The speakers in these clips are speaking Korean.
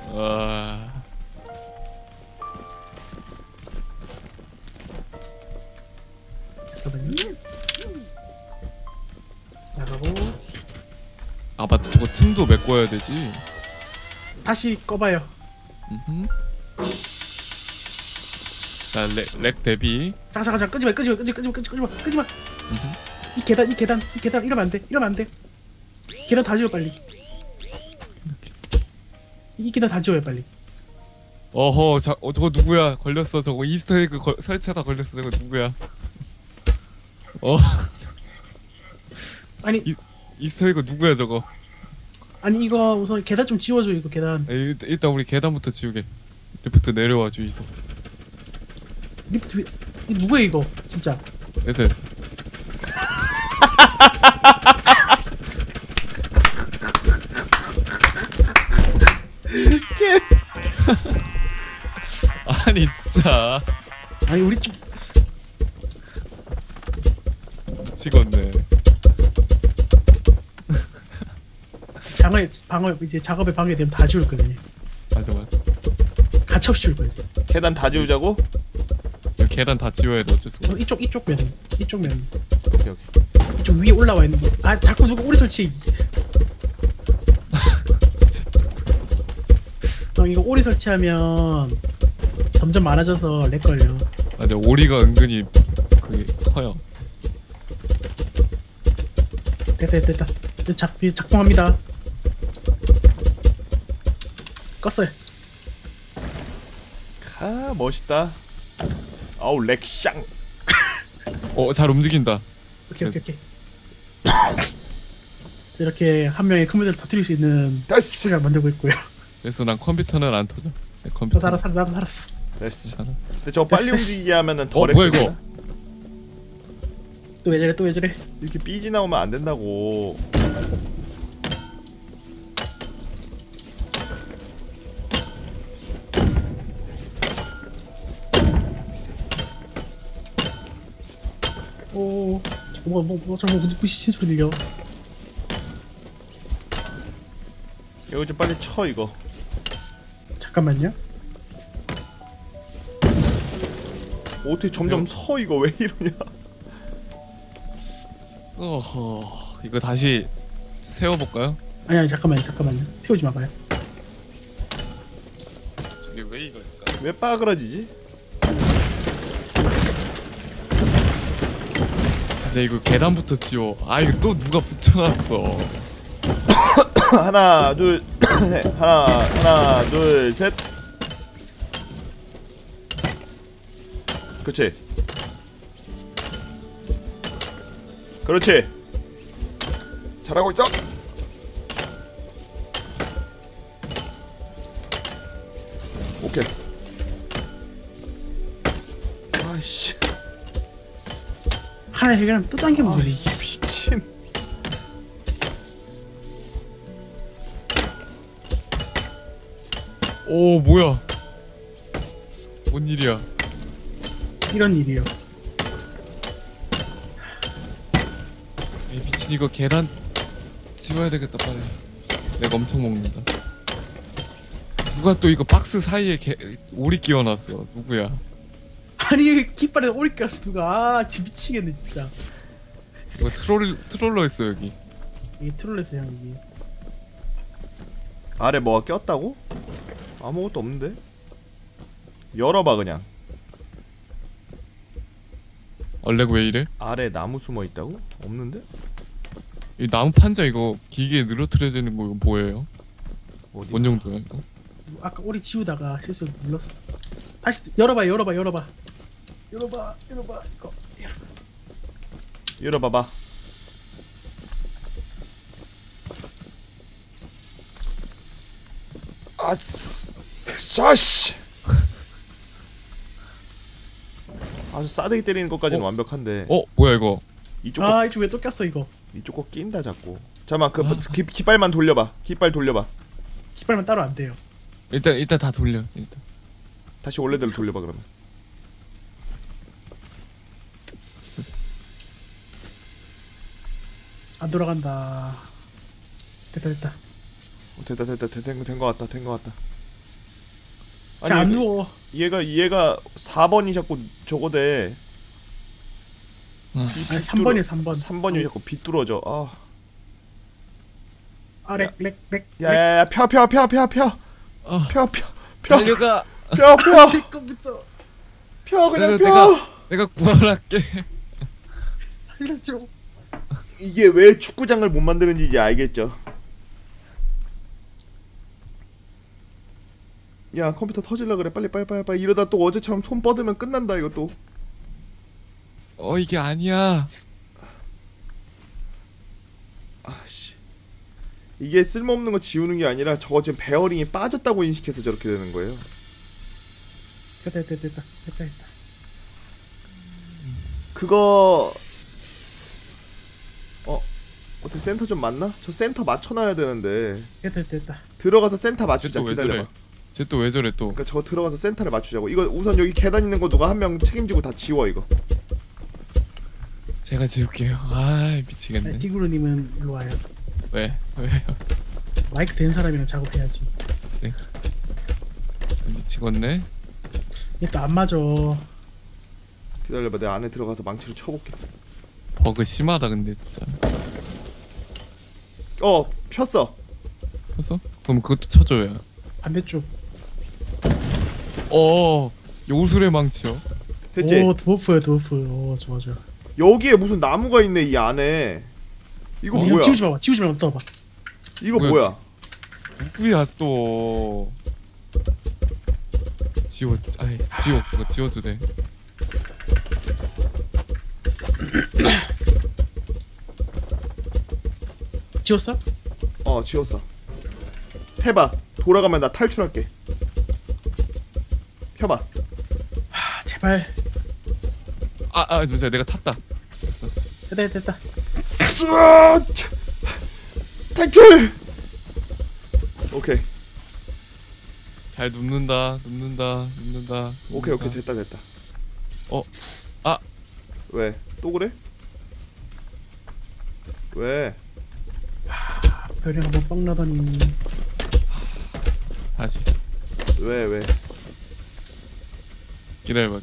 잠깐만요. 나가고 아 맞다, 저거 틈도 메꿔야 되지. 다시 꺼봐요. 자, 렉 대비. 잠깐 끄지마. 이 계단 이러면 안 돼. 계단 다 지워 빨리. 이 계단 다 지워요 빨리. 어허, 저거 누구야? 걸렸어. 저거 이스터에그 설치하다 걸렸어. 저거 누구야? 아니 이스터에그 누구야 저거? 아니 이거 우선 계단 좀 지워줘. 이거 계단. 일단 우리 계단부터 지우게. 리프트 내려와 주이소. 리프트 이거 누구야 이거 진짜. 됐어. 아니 진짜 아니 우리 좀 미치겠네. 방어 이제 작업에 방해되면 다 지울 거야. 맞아. 가차없이 지울 거야 이제. 계단 다 지우자고? 여기 계단 다 지워야 돼. 어쩔 수 없어. 이쪽 면 오케이. 이쪽 위에 올라와 있는 거. 아 자꾸 누가 오래 설치해. 이거 오래 설치하면 점점 많아져서 렉 걸려. 맞아, 오리가 은근히 그게 커요. 됐다. 작동합니다. 껐어요. 멋있다. 아우 렉샹. 잘 움직인다. 오케이. 이렇게 한 명의 컴퓨터를 터뜨릴 수 있는 됐어. 시간을 만들고 있고요. 그래서 난 컴퓨터는 안 터져. 내 컴퓨터. 나도 살았어. 됐어. 살았어. 근데 저거 빨리 됐어. 움직이게 하면은 더 뭐야 렉. 이거? 또 왜 저래? 이렇게 삐지 나오면 안 된다고. 오, 저거 부시신 소리 들려. 여기 좀 빨리 쳐 이거. 잠깐만요. 어떻게 점점 서 이거 왜 이러냐? 어허, 이거 다시 세워볼까요? 아니 잠깐만요. 세우지 마봐요. 이게 왜 이걸까? 왜 빠그러지지? 이제 이거 계단부터 지워. 아 이거 또 누가 붙여놨어. 하나 둘 셋. 하나 둘 셋. 그렇지. 잘하고 있어. 오케이. 아이씨. 하나 해결하면 또 당기면 아, 되지. 이 미친. 오 뭐야? 뭔 일이야? 이런 일이요. 에이, 미친 이거 계단 지워야 되겠다 빨리. 내가 엄청 먹는다. 누가 또 이거 박스 사이에 오리 끼워놨어? 누구야? 아니 깃발에 오리 꼈어 누가. 아 진짜 미치겠네 진짜. 이거 트롤러 있어 여기. 이게 트롤레스야 여기. 아래 뭐가 꼈다고? 아무것도 없는데? 열어봐 그냥. 얼레고 왜 이래? 아래 나무 숨어 있다고? 없는데? 이 나무 판자 이거 기계에 늘어뜨려지는 거 이거 뭐예요? 어디? 뭔 용도야 이거? 아까 오리 지우다가 실수로 눌렀어. 다시 열어봐. 이거 열어봐봐. 아쓰 샤씨. 아주 싸대기 때리는 것까지는 완벽한데 뭐야 이거? 이쪽 아 이쪽 왜 또 꼈어 이거. 이쪽 거 낀다 자꾸. 잠깐만 깃발만 돌려봐. 깃발 돌려봐. 깃발만 따로 안 돼요. 일단 다 돌려. 일단. 다시 원래대로 돌려봐 그러면. 안 돌아간다. 됐다. 됐다 된거 같다. 안 누워. 얘가 4번이 자꾸 저거대. 아니 3번이야 3번. 3번이 자꾸 비뚤어져. 렉. 야야야 펴. 달려가. 뒤꺼부터 그냥 내가 구할게. 살려줘. 이게 왜 축구장을 못 만드는지 이제 알겠죠. 야 컴퓨터 터질라 그래. 빨리 이러다 또 어제처럼 손 뻗으면 끝난다 이거 또. 이게 아니야. 아씨. 이게 쓸모없는 거 지우는 게 아니라 저거 지금 베어링이 빠졌다고 인식해서 저렇게 되는 거예요. 됐다. 그거 어떻게 센터 좀 맞나? 저 센터 맞춰놔야 되는데. 됐다. 들어가서 센터 맞추자. 기다려봐. 쟤 또 왜 저래 또? 그러니까 저 들어가서 센터를 맞추자고. 이거 우선 여기 계단 있는 거 누가 한 명 책임지고 다 지워 이거. 제가 지울게요. 미치겠네. 띠구르님은 일로 와요. 왜요? 마이크 된 사람이랑 작업해야지. 네. 미치겠네. 얘 또 안 맞아. 기다려봐. 내가 안에 들어가서 망치로 쳐볼게. 버그 심하다 근데 진짜. 폈어. 폈어? 그럼 그것도 쳐줘요. 반대쪽. 요술의 망치요. 됐지? 오 드워프야 드워프. 오 좋아. 여기에 무슨 나무가 있네 이 안에. 이거 뭐야? 지우지 말고 떠봐. 이거 뭐야? 누구야 또? 지워. 그거 지워도 돼. 지웠어? 지웠어. 해봐. 돌아가면 나 탈출할게. 펴봐. 제발. 잠시만 내가 탔다. 됐다. 탈출. 오케이. 잘 눕는다. 오케이 됐다. 왜? 또 그래? 왜? 별이 한번 뻥 나더니. 다시. 왜? 기다려봐.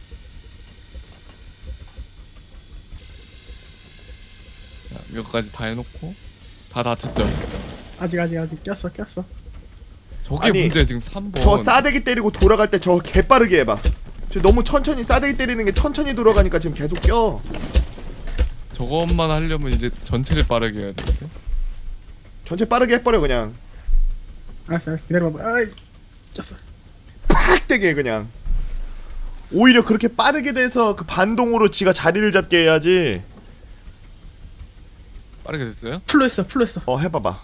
자, 이거까지 다 해놓고 다 다쳤죠? 아직 꼈어. 저게 아니, 문제야 지금 3번. 저 싸대기 때리고 돌아갈 때 저 개빠르게 해봐. 저 너무 천천히 싸대기 때리는 게 천천히 돌아가니까 지금 계속 껴. 저것만 하려면 이제 전체를 빠르게 해야 되는데. 전체 빠르게 해버려 그냥. 알았어 기다려봐. 아이 꼈어. 팍 되게 해, 그냥. 오히려 그렇게 빠르게 돼서 그 반동으로 지가 자리를 잡게 해야지. 빠르게 됐어요? 풀로 했어. 해봐봐.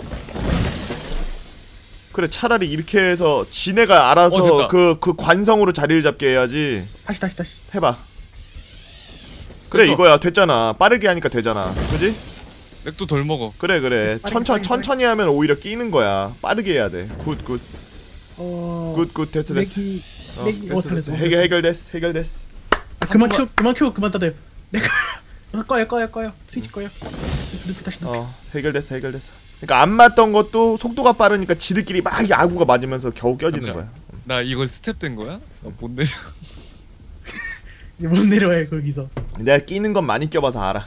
그래 차라리 이렇게 해서 지네가 알아서 그 관성으로 자리를 잡게 해야지. 다시. 해봐. 그래 됐어. 이거야. 됐잖아. 빠르게 하니까 되잖아. 그지? 맥도 덜 먹어. 그래. 천천히 하면 오히려 끼는 거야. 빠르게 해야 돼. 굿. 됐어. 렉이 살렸어. 해결됐어. 그만 켜 그만 닫아요. 내가 어서 꺼요. 스위치 꺼요. 눕히 다시 눕히. 해결됐어. 그러니까 안 맞던 것도 속도가 빠르니까 지들끼리 막 야구가 맞으면서 겨우 껴지는 잠시만. 거야. 나 이걸 스텝 된 거야? 못 내려. 이제 못 내려와요 거기서. 내가 끼는 건 많이 껴봐서 알아.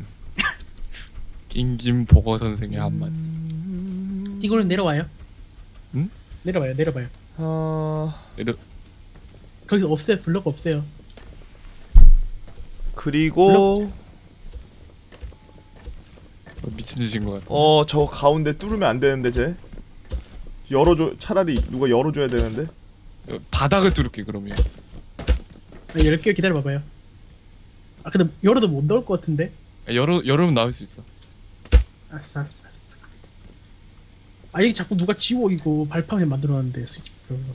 낑김 보거 선생의 한마디. 이거는 내려와요. 응? 내려봐요. 내려. 거기서 없애요. 블럭 없애요. 그리고 미친 짓인 것 같아. 저 가운데 뚫으면 안 되는데 쟤. 열어줘. 차라리 누가 열어줘야 되는데. 바닥을 뚫을게 그러면. 10개 기다려봐봐요. 근데 열어도 못 넣을 것 같은데. 열으면 나올 수 있어. 알았어. 이게 자꾸 누가 지워 이거 발판에 만들어놨는데 스위치.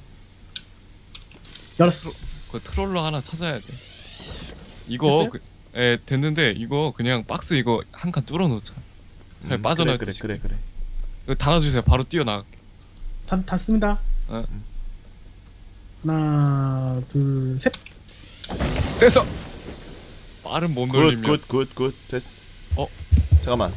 열었어. 그 트롤러 하나 찾아야 돼. 이거 됐는데 이거 그냥 박스 이거 한 칸 뚫어 놓자. 잘 빠져나갈 때. 그래. 이거 달아주세요. 바로 뛰어나가. 다 씁니다. 하나, 둘, 셋. 됐어. 빠른 몸 돌리면. 굿. 됐어. 잠깐만.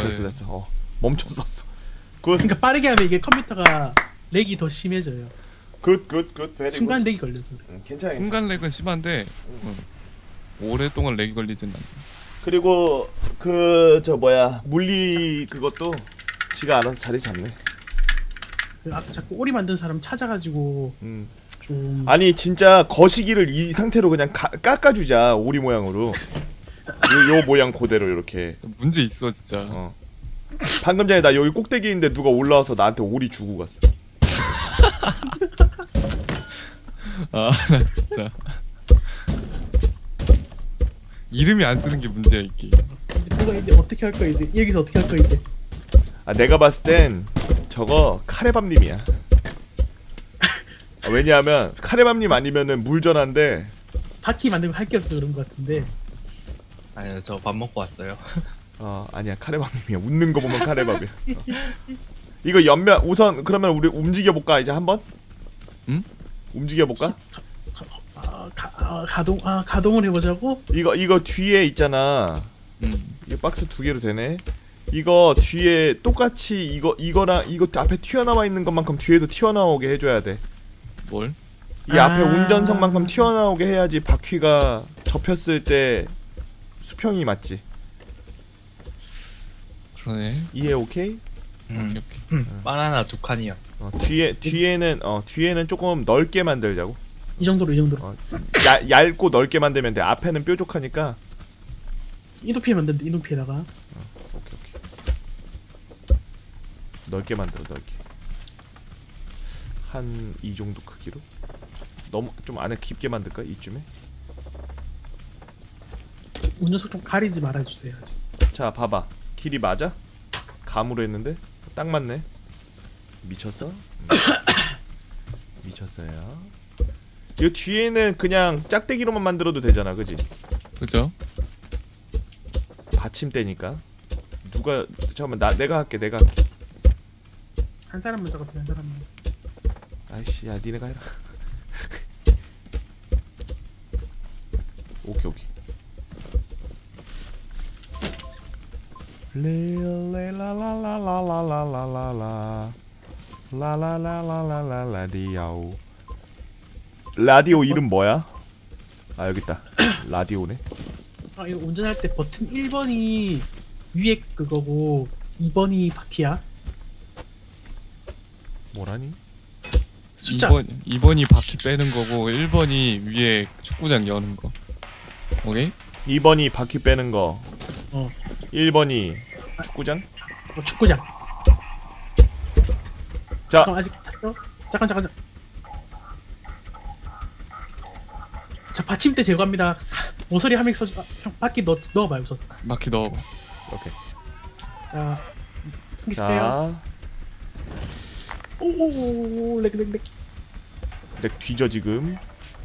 됐어. 멈췄었어. 굿. 그러니까 빠르게 하면 이게 컴퓨터가 렉이 더 심해져요. 굿 베리 순간 렉이 걸려서. 괜찮아. 순간 렉은 심한데 오랫동안 렉이 걸리진 않아. 그리고 그 저 뭐야 물리 그것도 지가 알아서 자리 잡네. 그 아까 자꾸 오리 만든 사람 찾아가지고 좀 아니 진짜 거시기를 이 상태로 그냥 깎아주자 오리 모양으로. 요 모양 그대로 이렇게. 문제 있어 진짜. 어. 방금 전에 나 여기 꼭대기 있는데 누가 올라와서 나한테 오리 주고 갔어. 아 나 진짜 이름이 안 뜨는 게 문제야 이게. 이제 그거 이제 어떻게 할 거야 이제 여기서 어떻게 할 거야 이제. 아 내가 봤을 땐 저거 카레밥님이야. 아, 왜냐하면 카레밥님 아니면은 물전한데. 바퀴 만들고 할 게 없어서 그런 거 같은데. 아니요, 저 밥 먹고 왔어요. 아니야 카레밥님이야. 웃는 거 보면 카레밥이야. 이거 옆면 우선 그러면 우리 움직여 볼까 이제 한번? 응? 움직여 볼까? 가동을 해보자고. 이거 뒤에 있잖아. 이거 박스 2개로 되네. 이거 뒤에 똑같이 이거랑 이거 앞에 튀어나와 있는 것만큼 뒤에도 튀어나오게 해줘야 돼. 뭘? 이 앞에 운전석만큼 튀어나오게 해야지 바퀴가 접혔을 때 수평이 맞지. 그러네. 이해 오케이? 오케이. 바나나 2칸이요. 뒤에는 조금 넓게 만들자고. 이 정도로 얇고 넓게 만들면 돼. 앞에는 뾰족하니까. 이도피에 만든다. 이도피에다가. 오케이. 넓게 만들어 넓게. 한 이 정도 크기로. 너무 좀 안에 깊게 만들까 이쯤에? 운전석 좀 가리지 말아주세요 아직. 자 봐봐. 길이 맞아? 감으로 했는데 딱 맞네. 미쳤어? 미쳤어요. 이 뒤에는 그냥 짝대기로만 만들어도 되잖아, 그지? 그죠? 받침대니까. 누가 잠깐만 내가 할게. 한 사람만 작업해 한 사람만. 아이씨, 야 니네가 해라. 오케이. 레라라라라라라라라 라라라라라라 라디오. 라디오 이름 뭐야? 아 여기 있다. 라디오네. 아 이거 운전할 때 버튼 1번이 위에 그거고 2번이 바퀴야. 뭐라니? 숫자. 2번이 바퀴 빼는 거고 1번이 위에 축구장 여는 거. 오케이? 2번이 바퀴 빼는 거. 1번이 축구장? 축구장. 자, 잠깐 아직 잠깐. 자 받침대 제거합니다. 모서리 한 명 써. 형 바퀴 넣어봐요 우선. 바퀴 넣어봐. 오케이. 자 한 개씩 빼요. 오오오 렉. 렉 뒤져 지금.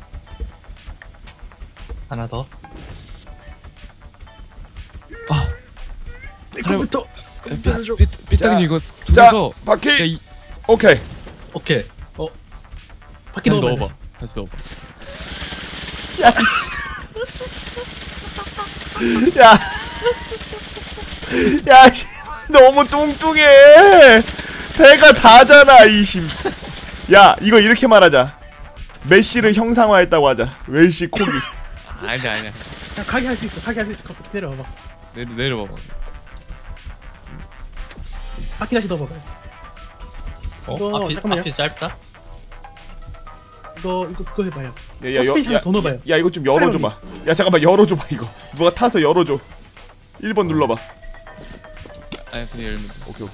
하나 더. 이거부터. 삐딱이 이거 자, 둘이서 바퀴. 오케이. 바퀴 다시 넣어봐. 넣어봐. 다시 넣어봐. 야, 씨. 야, 씨. 너무 뚱뚱해. 배가 다잖아, 이심. 야, 이거 이렇게 말하자. 메시를 형상화했다고 하자. 웰시 코기. 아니야. 그냥 가게 할 수 있어. 갑자기 내려와봐. 내려봐봐. 바퀴 다시 넣어봐봐. 이거 잠깐만요. 앞이 짧다? 그거 해봐요. 야, 서스펜션을 더 넣어봐요. 야, 이거 좀 열어줘봐. 야, 잠깐만 열어줘봐 이거. 누가 타서 열어줘. 1번 눌러봐. 아니 그냥 열면 돼. 오케이.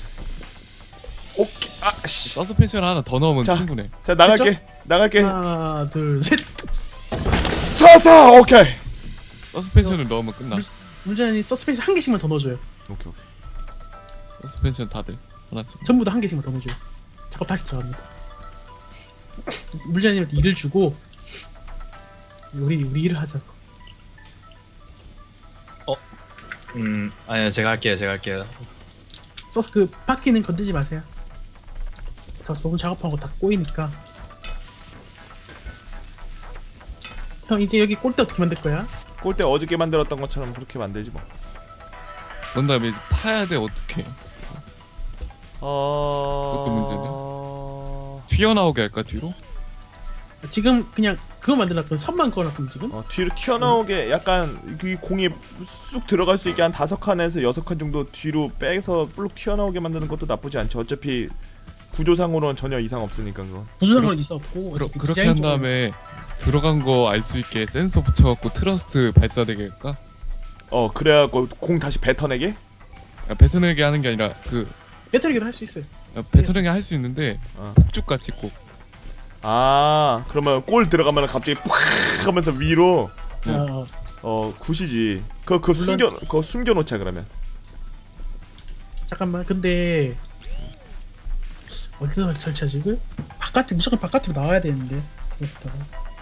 아, 씨. 서스펜션 하나 더 넣으면 자. 충분해. 자, 나갈게. 하나 둘 셋. 서서. 오케이. 서스펜션을 넣으면 끝나. 문제는 서스펜션 한 개씩만 더 넣어줘요. 오케이. 서스펜션 다들 하나씩. 전부 다 한 개씩만 더 넣어줘요. 작업 다시 들어갑니다. 물자님한테 일을 주고 우리 일을 하자고. 아니요, 제가 할게요. 서스 그 바퀴는 건드지 마세요. 저 너무 작업한 거 다 꼬이니까. 형 이제 여기 꼴대 어떻게 만들 거야? 꼴대 어저께 만들었던 것처럼 그렇게 만들지 뭐. 그런 다음에 이제 파야 돼 어떻게? 그것도 문제네. 튀어나오게 할까 뒤로? 지금 그냥 그거 만들었거든. 선만 그어놨거든 지금. 뒤로 튀어나오게 약간 이 공이 쑥 들어갈 수 있게 한 5칸에서 6칸 정도 뒤로 빼서 볼록 튀어나오게 만드는 것도 나쁘지 않죠. 어차피 구조상으로는 전혀 이상 없으니까 그건. 구조상으로 있었고 그렇게 한 다음에 들어간 거 알 수 있게 센서 붙여갖고 트러스트 발사되게 할까? 그래갖고 공 다시 뱉어내게? 뱉어내게 하는 게 아니라 그 배터리기도 할 수 있어요. 뱉어내게 할 수 있는데 폭죽같이 꼭. 그러면 골 들어가면 갑자기 팍 하면서 위로. 굿이지. 그거 숨겨놓자 그러면. 잠깐만. 근데 어디서 설치하지 이걸? 무조건 바깥으로 나와야 되는데 트러스터가.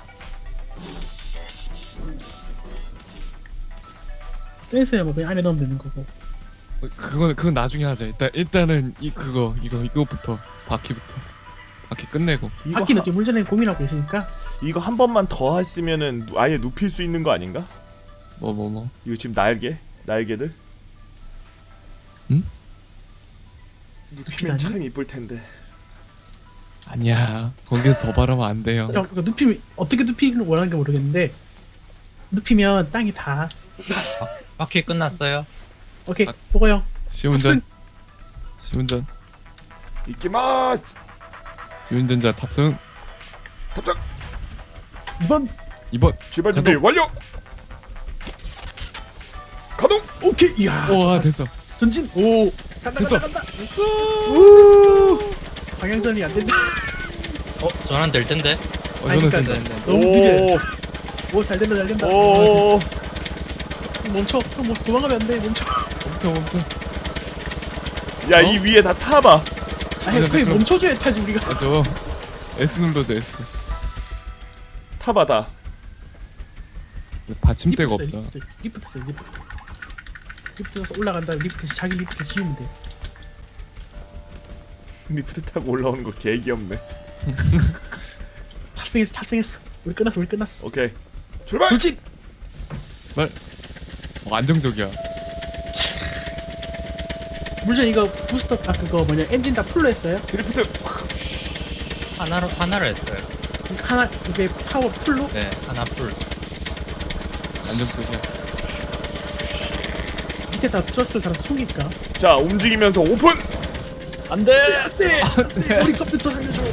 센서야 뭐 그냥 안에 넣으면 되는 거고. 그건 나중에 하자. 일단은 이거부터 바퀴부터. 바퀴 끝내고. 바퀴는 지금 물전에 고민하고 계시니까. 이거 한 번만 더 했으면은 아예 눕힐 수 있는 거 아닌가? 뭐. 이거 지금 날개들? 응? 눕히면 참 이쁠 텐데. 아니야. 거기서 더 바르면 안 돼요. 그러니까 눕히면 어떻게 눕히기를 원하는 게 모르겠는데 눕히면 땅이 다. 바퀴 끝났어요. 오케이. 보고요. 시운전. 이끼마스. 시운전자 탑승. 탑승. 2번 출발 준비 완료. 가동. 오케이. 이야. 와 됐어. 전진. 오. 간다. 우. 방향전이 안 된다. 전환 될 텐데. 저는 그러니까 된다. 너무 느려. 오, 잘 된다. 오. 멈춰. 뭐 도망가면 안 돼. 멈춰. 멈춰. 야, 이 위에 다 타봐. 아니, 거의 그럼- 멈춰줘야 타지 우리가. 맞아. S 눌러줘 S. 타봐 다. 받침대가 없다. 리프트 써서 올라간 다음에 자기 리프트 지우면 돼. 리프트 타고 올라오는 거 개 귀엽네. 탑승했어. 우리 끝났어. 오케이. 출발. 돌진. 안정적이야. 물론 이거 부스터 그거 뭐냐 엔진 다 풀로 했어요? 드리프트. 하나로 했어요. 그러니까 하나 이게 파워 풀로? 네, 하나 풀. 안정적이야. 밑에다 트러스를 달아서 숨길까? 자, 움직이면서 오픈. 안돼. 안돼. 우리 컴퓨터 살려줘.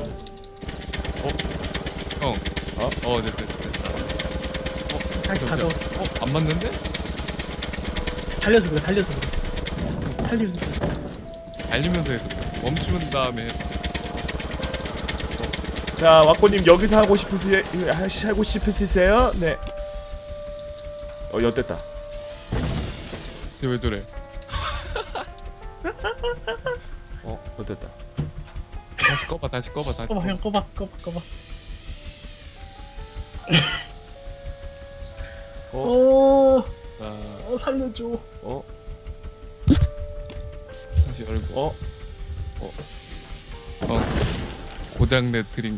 형. 됐다. 다시 닫아. 안 맞는데? 달려서 그래. 달리면서 달리면서 해서 멈춘 다음에 자, 왁고님 여기서 하고 싶으세요? 네. 엿됐다. 쟤 왜 저래? 엿됐다. 다시 꺼봐. 꺼봐 형 꺼봐. 살려줘. 다시 열고. 고장내 드링.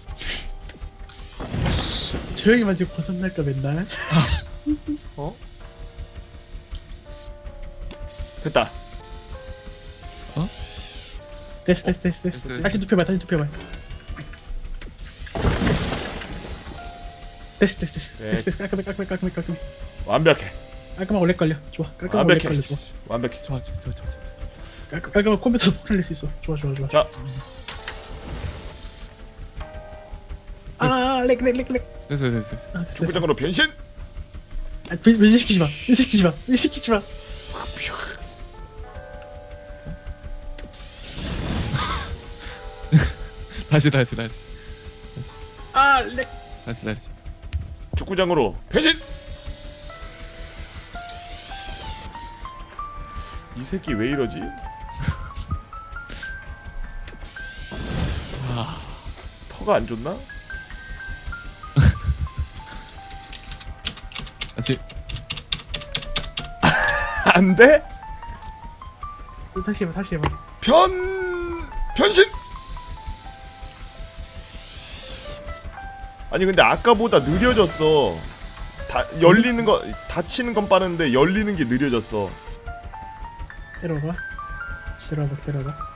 저 형이만 지금 고장날까 맨날. 됐다. 됐어. 다시 눕혀봐. 됐어. 깔끔해. 완벽해. 깔끔하고 오래 걸려. 좋아. 깔끔하고 오래 걸려. 좋아. 완벽해. 좋아. 깔끔하고 컴퓨터로 풀릴 수 있어. 좋아. 자, 렉. 됐어. 축구장으로 변신. 변신시키지 마. 다시. 렉. 다시. 축구장으로 변신. 이 새끼 왜 이러지? 터가 안 좋나? 다시. 안 돼? 다시 해봐. 변신. 아니 근데 아까보다 느려졌어. 열리는 거 닫히는 건 빠른데 열리는 게 느려졌어. 때려봐.